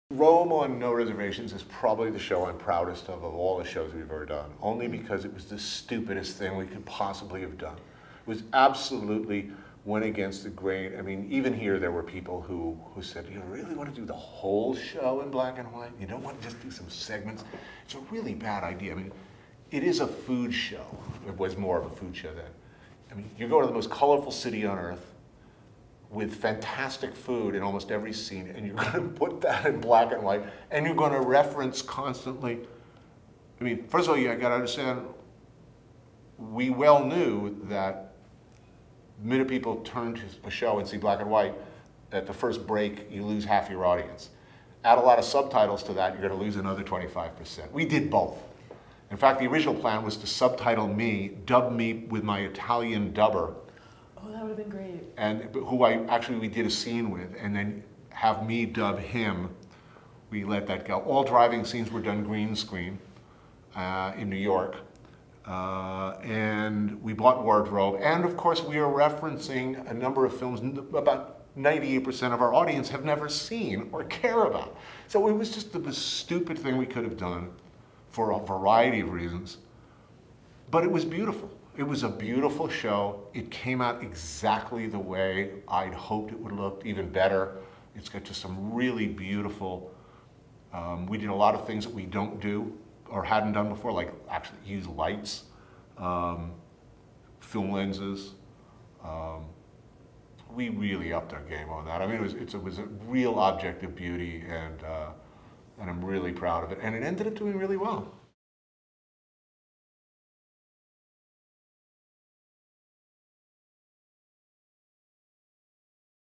Rome on No Reservations is probably the show I'm proudest of all the shows we've ever done, only because it was the stupidest thing we could possibly have done. It was absolutely went against the grain. I mean, even here there were people who said, you really want to do the whole show in black and white? You don't want to just do some segments? It's a really bad idea. I mean, it is a food show. It was more of a food show then. I mean, you go to the most colorful city on earth, with fantastic food in almost every scene, and you're going to put that in black and white, and you're going to reference constantly. I mean, first of all, you got to understand, we well knew that the minute people turn to a show and see black and white, at the first break, you lose half your audience. Add a lot of subtitles to that, you're going to lose another 25%. We did both. In fact, the original plan was to subtitle me, dub me with my Italian dubber, oh, that would have been great. and who we did a scene with, and then have me dub him. We let that go. All driving scenes were done green screen in New York. And we bought wardrobe. And of course, we are referencing a number of films about 98% of our audience have never seen or care about. So it was just the most stupid thing we could have done for a variety of reasons. But it was beautiful. It was a beautiful show. It came out exactly the way I'd hoped it would look, even better. It's got just some really beautiful, we did a lot of things that we don't do or hadn't done before, like actually use lights, film lenses. We really upped our game on that. I mean, it was a real object of beauty, and I'm really proud of it. And it ended up doing really well.